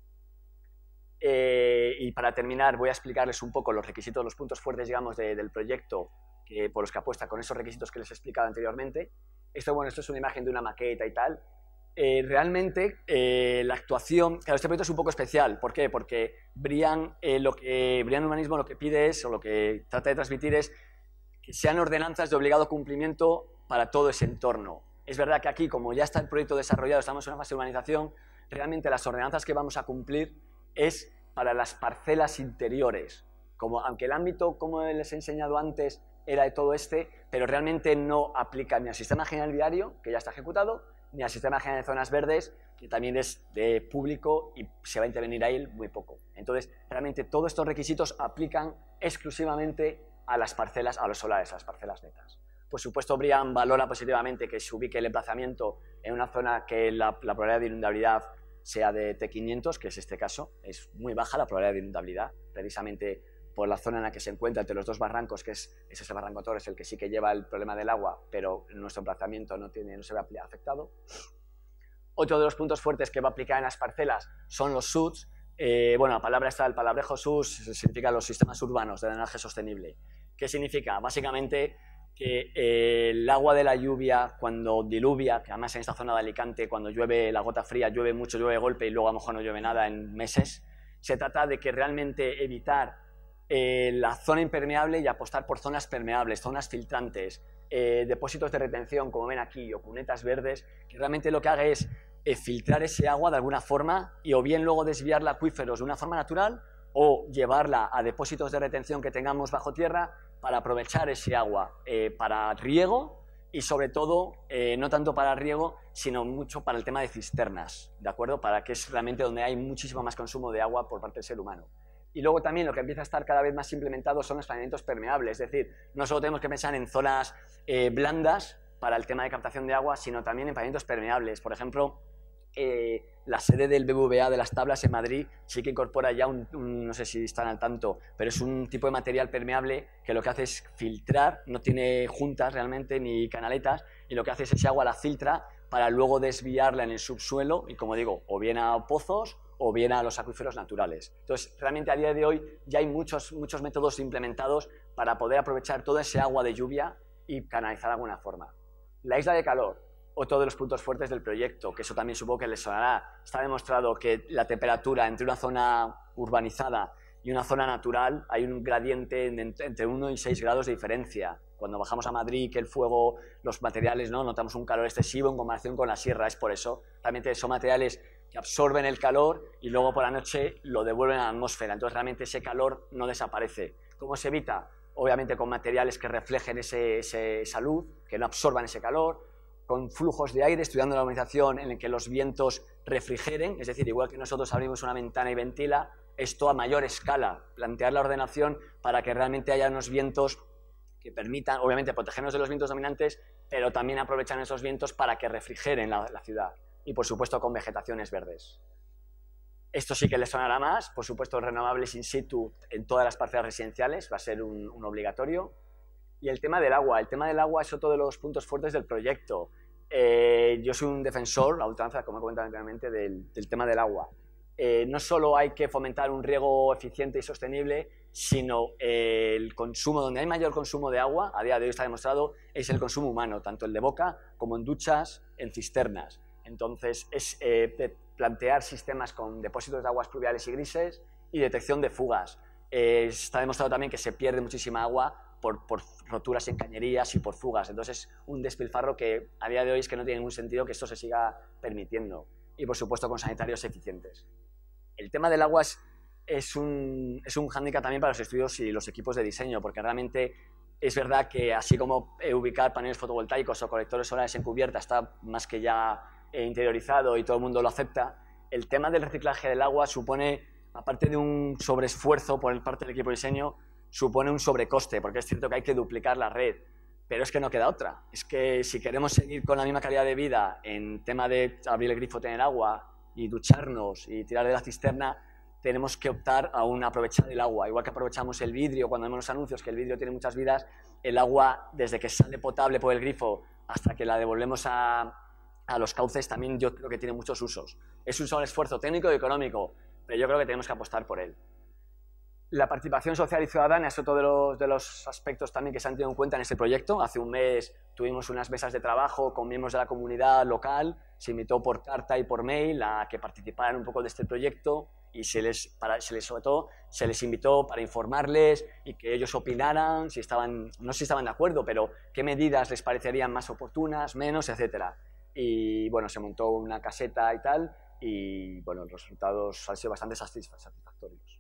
Eh, y para terminar voy a explicarles un poco los requisitos, los puntos fuertes, digamos, de, del proyecto que, por los que apuesta con esos requisitos que les he explicado anteriormente. Esto, bueno, esto es una imagen de una maqueta y tal. Eh, realmente eh, la actuación, claro, este proyecto es un poco especial. ¿Por qué? Porque Brian, eh, lo que, Brian Urbanismo lo que pide es, o lo que trata de transmitir es que sean ordenanzas de obligado cumplimiento para todo ese entorno. Es verdad que aquí, como ya está el proyecto desarrollado, estamos en una fase de urbanización, realmente las ordenanzas que vamos a cumplir es para las parcelas interiores. Como, aunque el ámbito, como les he enseñado antes, era de todo este, pero realmente no aplica ni al sistema general viario, que ya está ejecutado, ni al sistema general de zonas verdes, que también es de público y se va a intervenir ahí muy poco. Entonces, realmente todos estos requisitos aplican exclusivamente a las parcelas, a los solares, a las parcelas netas. Por supuesto, Brian valora positivamente que se ubique el emplazamiento en una zona que la, la probabilidad de inundabilidad sea de T quinientos, que es este caso. Es muy baja la probabilidad de inundabilidad, precisamente por la zona en la que se encuentra entre los dos barrancos, que es ese es el barranco Torres, el que sí que lleva el problema del agua, pero nuestro emplazamiento no, tiene, no se ve afectado. Otro de los puntos fuertes que va a aplicar en las parcelas son los S U Ts. Eh, bueno, la palabra está, el palabrejo S U S significa los sistemas urbanos de drenaje sostenible. ¿Qué significa? Básicamente que eh, el agua de la lluvia, cuando diluvia, que además en esta zona de Alicante, cuando llueve la gota fría, llueve mucho, llueve de golpe y luego a lo mejor no llueve nada en meses, se trata de que realmente evitar eh, la zona impermeable y apostar por zonas permeables, zonas filtrantes, eh, depósitos de retención, como ven aquí, o cunetas verdes, que realmente lo que haga es eh, filtrar ese agua de alguna forma y o bien luego desviarla a acuíferos de una forma natural o llevarla a depósitos de retención que tengamos bajo tierra para aprovechar ese agua eh, para riego y sobre todo, eh, no tanto para riego, sino mucho para el tema de cisternas, ¿de acuerdo? Para que es realmente donde hay muchísimo más consumo de agua por parte del ser humano. Y luego también lo que empieza a estar cada vez más implementado son los planeamientos permeables, es decir, no solo tenemos que pensar en zonas eh, blandas para el tema de captación de agua, sino también en planeamientos permeables. Por ejemplo, Eh, la sede del B B V A de las tablas en Madrid sí que incorpora ya un, un, no sé si están al tanto, pero es un tipo de material permeable que lo que hace es filtrar, no tiene juntas realmente ni canaletas, y lo que hace es ese agua la filtra para luego desviarla en el subsuelo y, como digo, o bien a pozos o bien a los acuíferos naturales. Entonces, realmente a día de hoy ya hay muchos, muchos métodos implementados para poder aprovechar toda ese agua de lluvia y canalizar de alguna forma. La isla de calor. Otro de los puntos fuertes del proyecto, que eso también supongo que les sonará. Está demostrado que la temperatura entre una zona urbanizada y una zona natural hay un gradiente entre uno y seis grados de diferencia. Cuando bajamos a Madrid, que el fuego, los materiales, ¿no? Notamos un calor excesivo en comparación con la sierra. Es por eso. Realmente son materiales que absorben el calor y luego por la noche lo devuelven a la atmósfera. Entonces realmente ese calor no desaparece. ¿Cómo se evita? Obviamente con materiales que reflejen ese, ese, esa luz, que no absorban ese calor, con flujos de aire, estudiando la urbanización en el que los vientos refrigeren, es decir, igual que nosotros abrimos una ventana y ventila, esto a mayor escala, plantear la ordenación para que realmente haya unos vientos que permitan, obviamente, protegernos de los vientos dominantes, pero también aprovechar esos vientos para que refrigeren la, la ciudad, y por supuesto con vegetaciones verdes. Esto sí que les sonará más, por supuesto renovables in situ en todas las parcelas residenciales, va a ser un, un obligatorio. Y el tema del agua, el tema del agua es otro de los puntos fuertes del proyecto. Eh, yo soy un defensor, a ultranza, como he comentado anteriormente, del, del tema del agua. Eh, no solo hay que fomentar un riego eficiente y sostenible, sino eh, el consumo, donde hay mayor consumo de agua, a día de hoy está demostrado, es el consumo humano, tanto el de boca como en duchas, en cisternas. Entonces, es eh, plantear sistemas con depósitos de aguas pluviales y grises y detección de fugas. eh, está demostrado también que se pierde muchísima agua por, por roturas en cañerías y por fugas. Entonces es un despilfarro que a día de hoy es que no tiene ningún sentido que esto se siga permitiendo. Y por supuesto con sanitarios eficientes. El tema del agua es, es, un, es un hándicap también para los estudios y los equipos de diseño, porque realmente es verdad que así como eh, ubicar paneles fotovoltaicos o colectores solares en cubierta está más que ya eh, interiorizado y todo el mundo lo acepta, el tema del reciclaje del agua supone, aparte de un sobreesfuerzo por parte del equipo de diseño, supone un sobrecoste, porque es cierto que hay que duplicar la red, pero es que no queda otra. Es que si queremos seguir con la misma calidad de vida en tema de abrir el grifo, tener agua y ducharnos y tirar de la cisterna, tenemos que optar a un aprovechar el agua. Igual que aprovechamos el vidrio cuando vemos los anuncios, que el vidrio tiene muchas vidas, el agua desde que sale potable por el grifo hasta que la devolvemos a, a los cauces también yo creo que tiene muchos usos. Es un solo esfuerzo técnico y económico, pero yo creo que tenemos que apostar por él. La participación social y ciudadana es otro de los, de los aspectos también que se han tenido en cuenta en este proyecto. Hace un mes tuvimos unas mesas de trabajo con miembros de la comunidad local, se invitó por carta y por mail a que participaran un poco de este proyecto y se les, para, se les, sobre todo se les invitó para informarles y que ellos opinaran, si estaban, no sé si estaban de acuerdo, pero qué medidas les parecerían más oportunas, menos, etcétera. Y bueno, se montó una caseta y tal y bueno, los resultados han sido bastante satisfactorios.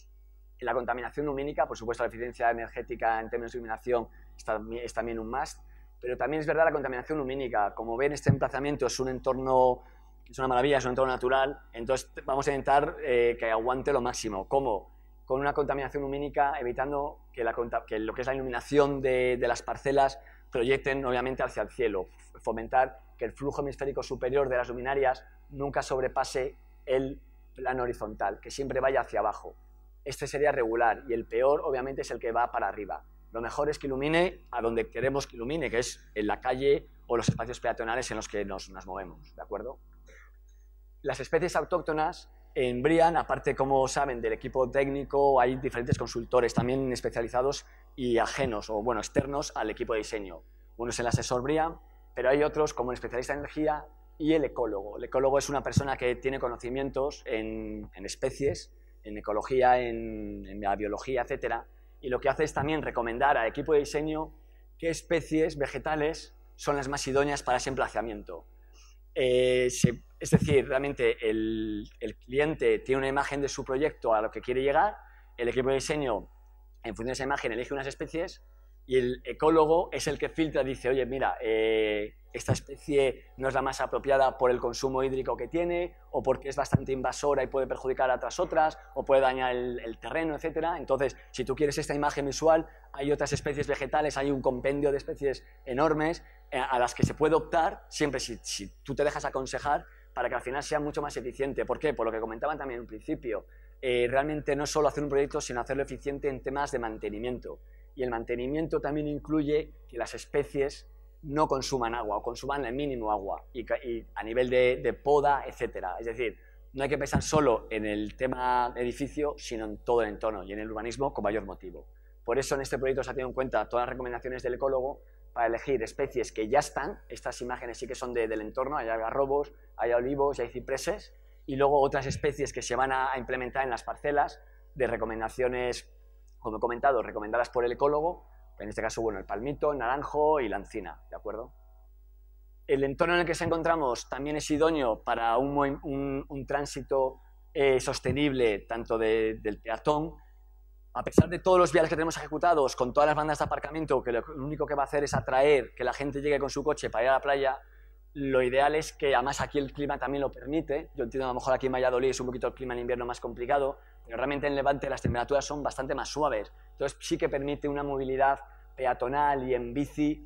La contaminación lumínica, por supuesto, la eficiencia energética en términos de iluminación está, es también un must, pero también es verdad la contaminación lumínica. Como ven, este emplazamiento es un entorno, es una maravilla, es un entorno natural, entonces vamos a intentar eh, que aguante lo máximo. ¿Cómo? Con una contaminación lumínica, evitando que, la, que lo que es la iluminación de, de las parcelas proyecten obviamente hacia el cielo, fomentar que el flujo hemisférico superior de las luminarias nunca sobrepase el plano horizontal, que siempre vaya hacia abajo. Este sería regular y el peor obviamente es el que va para arriba. Lo mejor es que ilumine a donde queremos que ilumine, que es en la calle o los espacios peatonales en los que nos, nos movemos, ¿de acuerdo? Las especies autóctonas en Brian, aparte, como saben, del equipo técnico, hay diferentes consultores también especializados y ajenos, o bueno, externos al equipo de diseño. Uno es el asesor Brian, pero hay otros como el especialista en energía y el ecólogo. El ecólogo es una persona que tiene conocimientos en, en especies, en ecología, en, en la biología, etcétera, y lo que hace es también recomendar al equipo de diseño qué especies vegetales son las más idóneas para ese emplazamiento. Eh, se, es decir, realmente el, el cliente tiene una imagen de su proyecto a lo que quiere llegar, el equipo de diseño, en función de esa imagen, elige unas especies y el ecólogo es el que filtra, dice, oye, mira, eh, esta especie no es la más apropiada por el consumo hídrico que tiene, o porque es bastante invasora y puede perjudicar a otras otras, o puede dañar el, el terreno, etcétera. Entonces, si tú quieres esta imagen visual, hay otras especies vegetales, hay un compendio de especies enormes eh, a las que se puede optar, siempre si, si tú te dejas aconsejar, para que al final sea mucho más eficiente. ¿Por qué? Por lo que comentaban también en un principio. Eh, realmente no es solo hacer un proyecto, sino hacerlo eficiente en temas de mantenimiento. Y el mantenimiento también incluye que las especies no consuman agua o consuman el mínimo agua y, y a nivel de, de poda, etcétera. Es decir, no hay que pensar solo en el tema edificio, sino en todo el entorno y en el urbanismo con mayor motivo. Por eso en este proyecto se ha tenido en cuenta todas las recomendaciones del ecólogo para elegir especies que ya están, estas imágenes sí que son de, del entorno, hay algarrobos, hay olivos y hay cipreses, y luego otras especies que se van a, a implementar en las parcelas de recomendaciones, como he comentado, recomendadas por el ecólogo, en este caso, bueno, el palmito, el naranjo y la encina, ¿de acuerdo? El entorno en el que nos encontramos también es idóneo para un, un, un tránsito eh, sostenible, tanto de, del peatón. A pesar de todos los viales que tenemos ejecutados, con todas las bandas de aparcamiento, que lo único que va a hacer es atraer que la gente llegue con su coche para ir a la playa, lo ideal es que, además aquí el clima también lo permite, yo entiendo a lo mejor aquí en Valladolid es un poquito el clima en invierno más complicado, pero realmente en Levante las temperaturas son bastante más suaves, entonces sí que permite una movilidad peatonal y en bici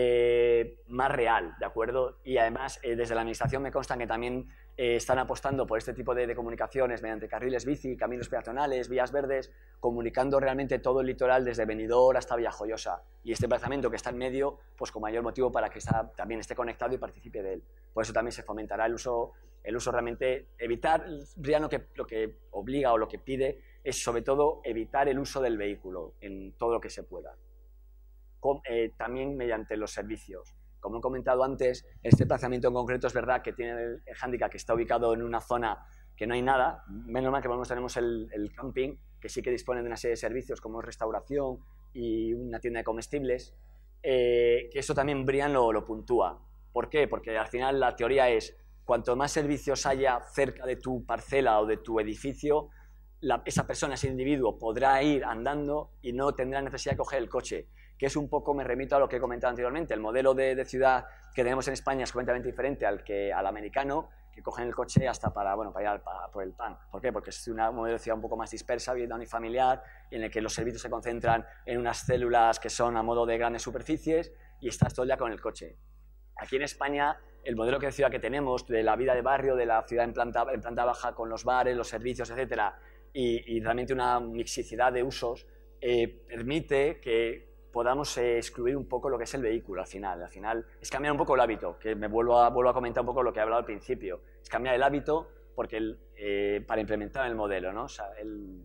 eh, más real, ¿de acuerdo? Y además eh, desde la administración me consta que también eh, están apostando por este tipo de, de comunicaciones mediante carriles bici, caminos peatonales, vías verdes, comunicando realmente todo el litoral desde Benidorm hasta Villajoyosa, y este emplazamiento que está en medio, pues con mayor motivo para que está, también esté conectado y participe de él. Por eso también se fomentará el uso, el uso realmente, evitar, Brian lo que, lo que obliga o lo que pide es sobre todo evitar el uso del vehículo en todo lo que se pueda. Con, eh, también mediante los servicios. Como he comentado antes, este emplazamiento en concreto es verdad que tiene el, el hándicap que está ubicado en una zona que no hay nada, menos mal que tenemos el, el camping, que sí que disponen de una serie de servicios como restauración y una tienda de comestibles, eh, que eso también Brian lo, lo puntúa. ¿Por qué? Porque al final la teoría es, cuanto más servicios haya cerca de tu parcela o de tu edificio, la, esa persona, ese individuo, podrá ir andando y no tendrá necesidad de coger el coche, que es un poco, me remito a lo que he comentado anteriormente, el modelo de, de ciudad que tenemos en España es completamente diferente al, que, al americano, que cogen el coche hasta para, bueno, para ir al, para, por el pan. ¿Por qué? Porque es un modelo de ciudad un poco más dispersa, vivienda unifamiliar, en el que los servicios se concentran en unas células que son a modo de grandes superficies y estás todo el día con el coche. Aquí en España, el modelo de ciudad que tenemos, de la vida de barrio, de la ciudad en planta, en planta baja con los bares, los servicios, etcétera, y, y realmente una mixicidad de usos, eh, permite que podamos eh, excluir un poco lo que es el vehículo al final. Al final es cambiar un poco el hábito, que me vuelvo a, vuelvo a comentar un poco lo que he hablado al principio. Es cambiar el hábito porque el, eh, para implementar el modelo, ¿no? O sea, el,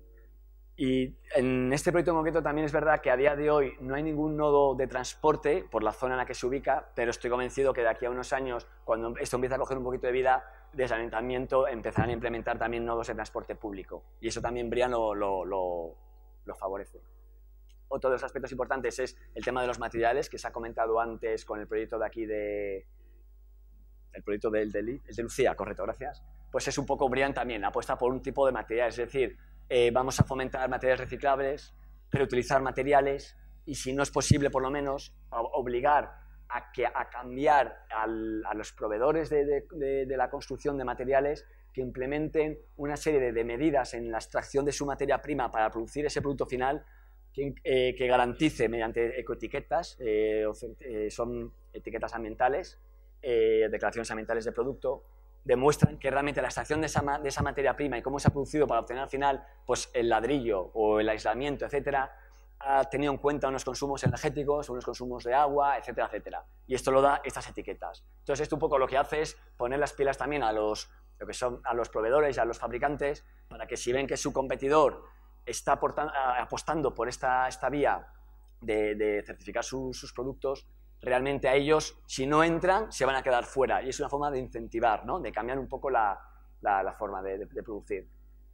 y en este proyecto en concreto también es verdad que a día de hoy no hay ningún nodo de transporte por la zona en la que se ubica, pero estoy convencido que de aquí a unos años, cuando esto empiece a coger un poquito de vida, desde el ayuntamiento empezarán a implementar también nodos de transporte público. Y eso también Brian lo, lo, lo, lo favorece. Otro de los aspectos importantes es el tema de los materiales, que se ha comentado antes con el proyecto de aquí de... el proyecto del de, de, de Lucía, correcto, gracias. Pues es un poco Brian también, apuesta por un tipo de materiales, es decir, eh, vamos a fomentar materiales reciclables, reutilizar materiales y, si no es posible, por lo menos, a obligar a, que, a cambiar al, a los proveedores de, de, de, de la construcción de materiales que implementen una serie de, de medidas en la extracción de su materia prima para producir ese producto final que, eh, que garantice mediante ecoetiquetas, eh, eh, son etiquetas ambientales, eh, declaraciones ambientales de producto, demuestran que realmente la extracción de esa, de esa materia prima y cómo se ha producido para obtener al final pues, el ladrillo o el aislamiento, etcétera, ha tenido en cuenta unos consumos energéticos, unos consumos de agua, etcétera, etcétera. Y esto lo da estas etiquetas. Entonces, esto un poco lo que hace es poner las pilas también a los, lo que son, a los proveedores y a los fabricantes para que, si ven que su competidor está aportando, apostando por esta, esta vía de, de certificar su, sus productos, realmente a ellos, si no entran, se van a quedar fuera. Y es una forma de incentivar, ¿no? De cambiar un poco la, la, la forma de, de, de producir.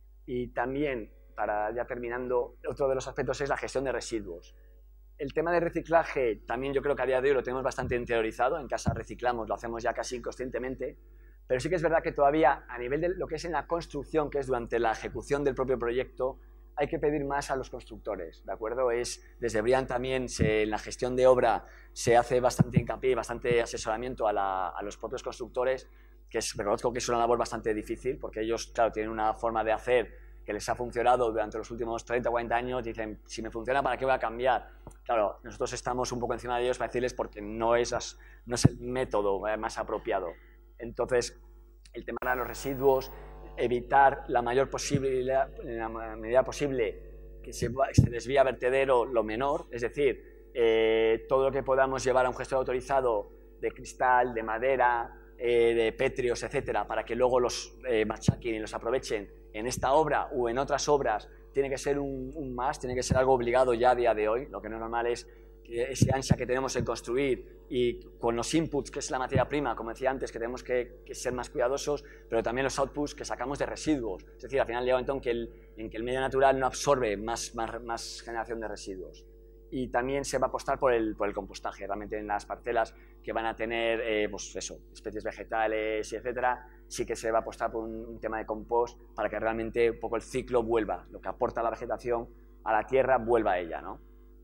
Y también, para ya terminando, otro de los aspectos es la gestión de residuos. El tema de reciclaje también yo creo que a día de hoy lo tenemos bastante interiorizado. En casa reciclamos, lo hacemos ya casi inconscientemente. Pero sí que es verdad que todavía, a nivel de lo que es en la construcción, que es durante la ejecución del propio proyecto, hay que pedir más a los constructores, ¿de acuerdo? Es, desde Brian también, se, en la gestión de obra, se hace bastante hincapié y bastante asesoramiento a, la, a los propios constructores, que es, reconozco que es una labor bastante difícil, porque ellos, claro, tienen una forma de hacer que les ha funcionado durante los últimos treinta o cuarenta años, dicen, si me funciona, ¿para qué voy a cambiar? Claro, nosotros estamos un poco encima de ellos para decirles porque no es, las, no es el método más apropiado. Entonces, el tema de los residuos, evitar la mayor posibilidad, en la medida posible que se, se desvíe a vertedero lo menor, es decir, eh, todo lo que podamos llevar a un gestor autorizado de cristal, de madera, eh, de pétreos, etcétera, para que luego los eh, machaquen y los aprovechen en esta obra o en otras obras, tiene que ser un, un más, tiene que ser algo obligado ya a día de hoy. Lo que no es normal es que ese ansia que tenemos en construir y con los inputs, que es la materia prima, como decía antes, que tenemos que, que ser más cuidadosos, pero también los outputs que sacamos de residuos. Es decir, al final llega un momento en que el, en que el medio natural no absorbe más, más, más generación de residuos. Y también se va a apostar por el, por el compostaje. Realmente en las parcelas que van a tener eh, pues eso, especies vegetales, y etcétera, sí que se va a apostar por un, un tema de compost para que realmente un poco el ciclo vuelva, lo que aporta la vegetación a la tierra vuelva a ella, ¿no?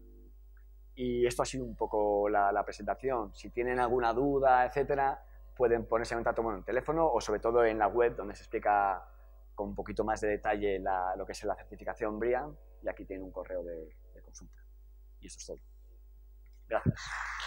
Y esto ha sido un poco la, la presentación. Si tienen alguna duda, etcétera, pueden ponerse en contacto con el teléfono o sobre todo en la web, donde se explica con un poquito más de detalle la, lo que es la certificación Brian, y aquí tienen un correo de, de consulta. Y eso es todo. Gracias.